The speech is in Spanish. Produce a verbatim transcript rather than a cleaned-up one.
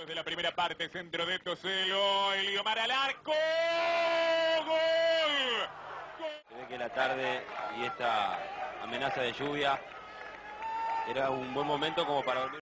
Minutos de la primera parte, centro de Toselo, Eliomar al arco, ¡gol! Se ve que la tarde y esta amenaza de lluvia era un buen momento como para dormir.